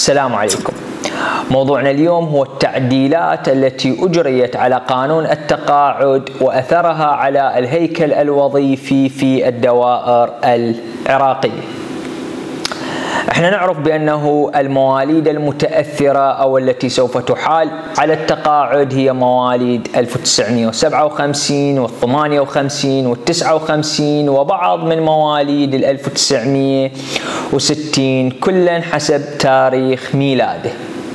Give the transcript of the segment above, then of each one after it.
السلام عليكم. موضوعنا اليوم هو التعديلات التي أجريت على قانون التقاعد وأثرها على الهيكل الوظيفي في الدوائر العراقية. احنا نعرف بأنه المواليد المتأثرة أو التي سوف تحال على التقاعد هي مواليد 1957 وال58 وال59 وبعض من مواليد 1960 كلا حسب تاريخ ميلاده.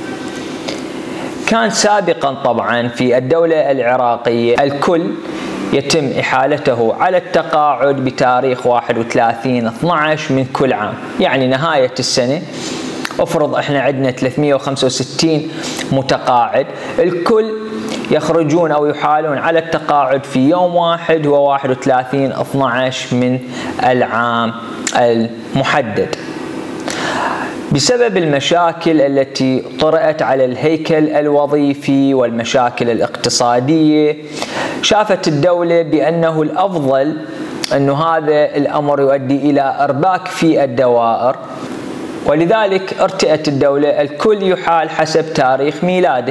كان سابقا طبعا في الدولة العراقية الكل يتم إحالته على التقاعد بتاريخ 31/12 من كل عام، يعني نهاية السنة. افرض احنا عندنا 365 متقاعد، الكل يخرجون أو يحالون على التقاعد في يوم واحد هو 31/12 من العام المحدد. بسبب المشاكل التي طرأت على الهيكل الوظيفي والمشاكل الاقتصادية، شافت الدولة بأنه الأفضل أن هذا الأمر يؤدي إلى إرباك في الدوائر، ولذلك ارتأت الدولة الكل يحال حسب تاريخ ميلاده.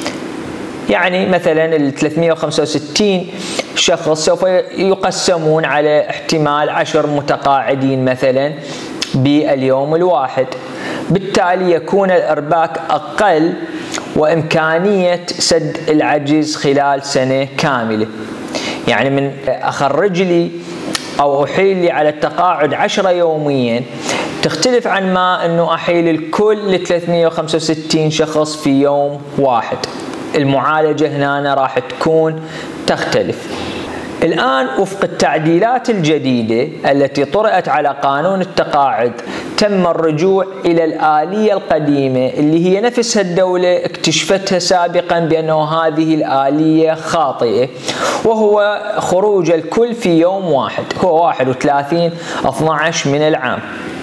يعني مثلا ال 365 شخص سوف يقسمون على احتمال 10 متقاعدين مثلا باليوم الواحد، بالتالي يكون الإرباك أقل وإمكانية سد العجز خلال سنة كاملة. يعني من أخرج لي أو أحيل لي على التقاعد 10 يوميا تختلف عن ما أنه أحيل الكل 365 شخص في يوم واحد. المعالجة هنا راح تكون تختلف. الآن وفق التعديلات الجديدة التي طرأت على قانون التقاعد تم الرجوع إلى الآلية القديمة اللي هي نفسها الدولة اكتشفتها سابقا بأنه هذه الآلية خاطئة، وهو خروج الكل في يوم واحد هو 31/12 من العام.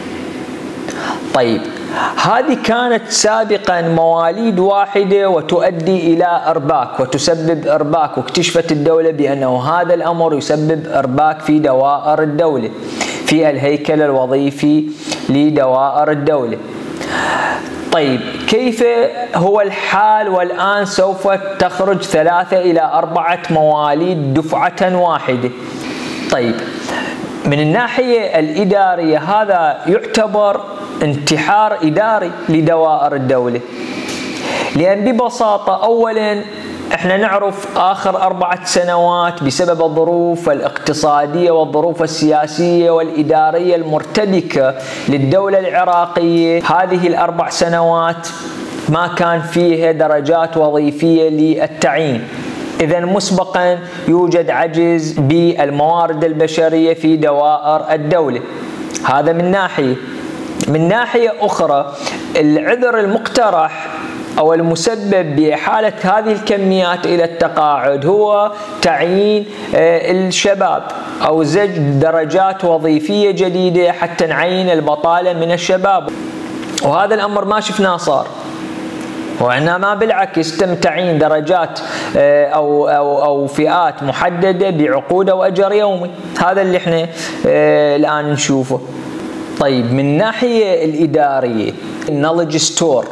طيب، هذه كانت سابقا مواليد واحدة وتؤدي إلى إرباك وتسبب إرباك، واكتشفت الدولة بأنه هذا الأمر يسبب إرباك في دوائر الدولة، في الهيكل الوظيفي لدوائر الدولة. طيب، كيف هو الحال والآن سوف تخرج 3 إلى 4 مواليد دفعة واحدة؟ طيب، من الناحية الإدارية هذا يعتبر انتحار إداري لدوائر الدولة، لأن ببساطة أولا احنا نعرف آخر 4 سنوات بسبب الظروف الاقتصادية والظروف السياسية والإدارية المرتبكة للدولة العراقية، هذه ال4 سنوات ما كان فيها درجات وظيفية للتعيين. إذا مسبقا يوجد عجز بالموارد البشرية في دوائر الدولة. هذا من ناحية. من ناحية أخرى، العذر المقترح أو المسبب بإحالة هذه الكميات إلى التقاعد هو تعيين الشباب أو زج درجات وظيفية جديدة حتى نعين البطالة من الشباب، وهذا الأمر ما شفناه صار، وإنما بالعكس تم تعيين درجات أو فئات محددة بعقود وأجر يومي. هذا اللي احنا الآن نشوفه. طيب، من الناحية الإدارية، النولج ستور،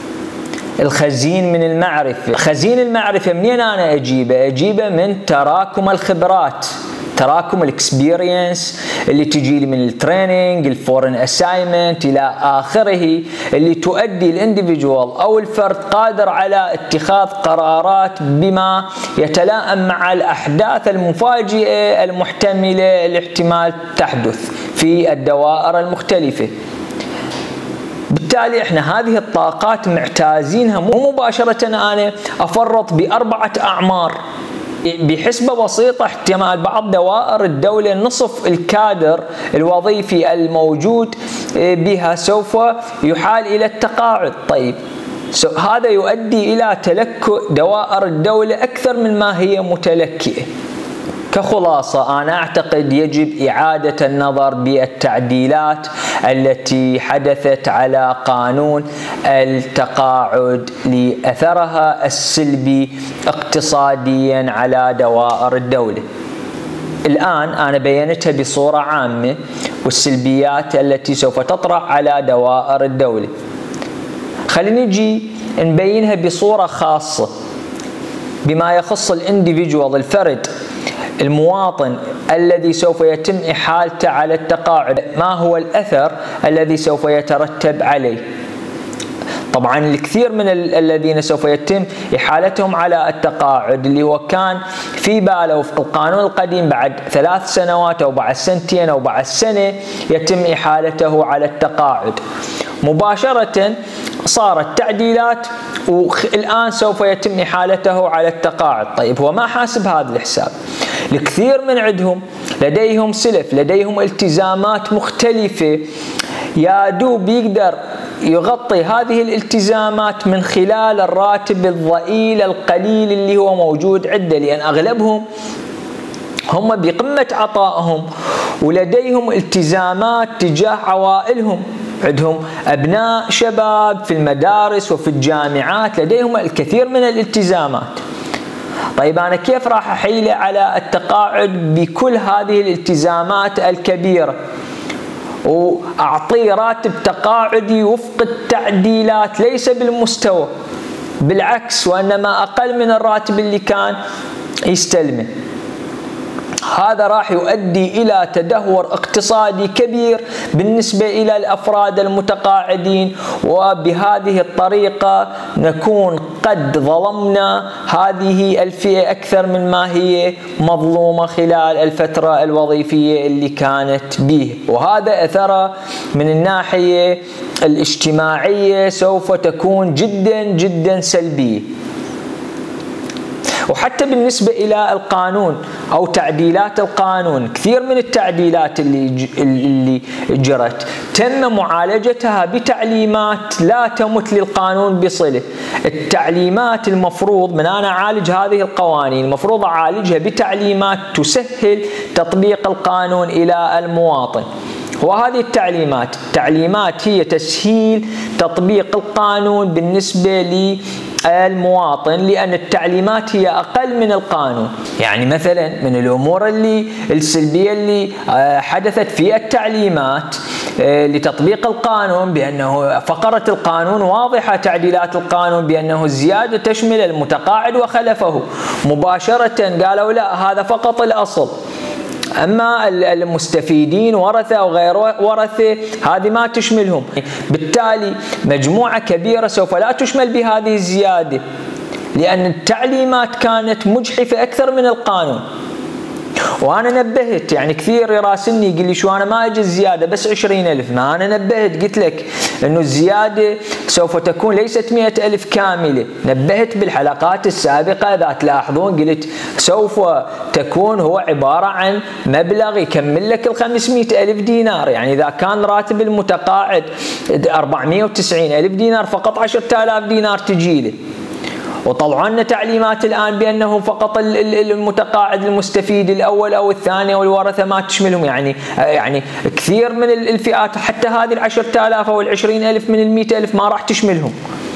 الخزين من المعرفة. خزين المعرفة منين أنا أجيبه؟ أجيبه من تراكم الخبرات، تراكم الاكسبيرينس اللي تجي لي من التريننج، الفورن اساينمنت الى اخره، اللي تؤدي الانديفيدوال او الفرد قادر على اتخاذ قرارات بما يتلائم مع الاحداث المفاجئة المحتملة الاحتمال تحدث في الدوائر المختلفة. بالتالي احنا هذه الطاقات معتازينها، مو مباشرة انا افرط ب4 اعمار. بحسبة بسيطة احتمال بعض دوائر الدولة نصف الكادر الوظيفي الموجود بها سوف يحال إلى التقاعد. طيب، هذا يؤدي إلى تلكؤ دوائر الدولة أكثر من ما هي متلكئة. كخلاصة، أنا أعتقد يجب إعادة النظر بالتعديلات التي حدثت على قانون التقاعد لأثرها السلبي اقتصاديا على دوائر الدولة. الآن أنا بينتها بصورة عامة والسلبيات التي سوف تطرح على دوائر الدولة. خلينا نجي نبينها بصورة خاصة بما يخص الانديفيدوال، الفرد، المواطن الذي سوف يتم إحالته على التقاعد. ما هو الأثر الذي سوف يترتب عليه؟ طبعا الكثير من الذين سوف يتم إحالتهم على التقاعد اللي هو كان في باله وفق القانون القديم بعد 3 سنوات أو بعد 2 سنين أو بعد سنة يتم إحالته على التقاعد، مباشرة صارت تعديلات والآن سوف يتم إحالته على التقاعد. طيب هو ما حاسب هذا الحساب. الكثير من عندهم لديهم سلف، لديهم التزامات مختلفة، يا دوب يقدر يغطي هذه الالتزامات من خلال الراتب الضئيل القليل اللي هو موجود عنده، لأن أغلبهم هم بقمة عطائهم ولديهم التزامات تجاه عوائلهم، عندهم أبناء شباب في المدارس وفي الجامعات، لديهم الكثير من الالتزامات. طيب أنا كيف راح أحيله على التقاعد بكل هذه الالتزامات الكبيرة وأعطيه راتب تقاعدي وفق التعديلات ليس بالمستوى، بالعكس وإنما أقل من الراتب اللي كان يستلمه؟ هذا راح يؤدي إلى تدهور اقتصادي كبير بالنسبة إلى الأفراد المتقاعدين، وبهذه الطريقة نكون قد ظلمنا هذه الفئة أكثر من ما هي مظلومة خلال الفترة الوظيفية اللي كانت به. وهذا أثره من الناحية الاجتماعية سوف تكون جدا جدا سلبية. وحتى بالنسبة إلى القانون أو تعديلات القانون، كثير من التعديلات اللي جرت تم معالجتها بتعليمات لا تمت للقانون بصلة. التعليمات المفروض من أنا أعالج هذه القوانين المفروض أعالجها بتعليمات تسهل تطبيق القانون إلى المواطن. وهذه التعليمات هي تسهيل تطبيق القانون بالنسبة للمواطن، لأن التعليمات هي أقل من القانون. يعني مثلا من الأمور السلبية اللي حدثت في التعليمات لتطبيق القانون بأنه فقرة القانون واضحة، تعديلات القانون بأنه الزيادة تشمل المتقاعد وخلفه، مباشرة قالوا لا هذا فقط الأصل، أما المستفيدين ورثة أو غير ورثة هذه ما تشملهم. بالتالي مجموعة كبيرة سوف لا تشمل بهذه الزيادة، لأن التعليمات كانت مجحفة أكثر من القانون. وأنا نبهت، يعني كثير يراسلني يقول لي شو أنا ما أجي الزيادة بس 20,000. ما أنا نبهت قلت لك إنه الزيادة سوف تكون ليست 100,000 كاملة. نبهت بالحلقات السابقة إذا تلاحظون قلت سوف تكون هو عبارة عن مبلغ يكمل لك 500,000 دينار. يعني إذا كان راتب المتقاعد 490,000 دينار فقط 10,000 دينار تجيله. وطلعوا لنا تعليمات الآن بأنه فقط المتقاعد المستفيد الأول أو الثاني أو الورثة ما تشملهم. يعني كثير من الفئات حتى هذه 10,000 أو 20,000 من 100,000 ما راح تشملهم.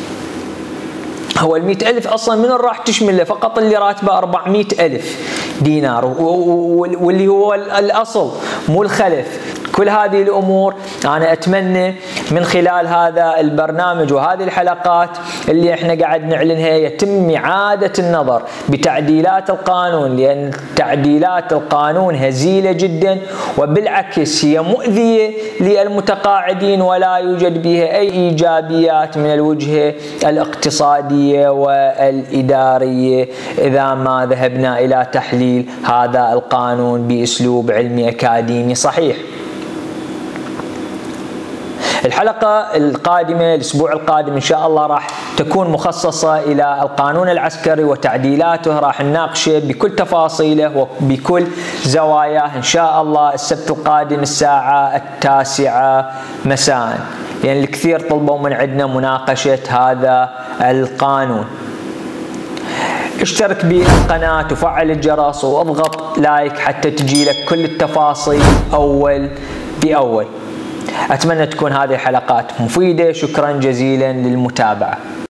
هو 100,000 أصلا من راح تشمله؟ فقط اللي راتبه 400,000 دينار واللي هو الأصل مو الخلف. كل هذه الأمور أنا أتمنى من خلال هذا البرنامج وهذه الحلقات اللي احنا قاعد نعلنها يتم إعادة النظر بتعديلات القانون، لأن تعديلات القانون هزيلة جدا وبالعكس هي مؤذية للمتقاعدين ولا يوجد بها أي إيجابيات من الوجهة الاقتصادية والإدارية إذا ما ذهبنا إلى تحليل هذا القانون بأسلوب علمي أكاديمي صحيح. الحلقة القادمة الأسبوع القادم إن شاء الله راح تكون مخصصة إلى القانون العسكري وتعديلاته، راح نناقشه بكل تفاصيله وبكل زواياه إن شاء الله السبت القادم الساعة 9 مساء، لأن الكثير طلبوا من عندنا مناقشة هذا القانون. اشترك بالقناة وفعل الجرس واضغط لايك حتى تجيلك كل التفاصيل أول بأول. أتمنى تكون هذه الحلقات مفيدة. شكرا جزيلا للمتابعة.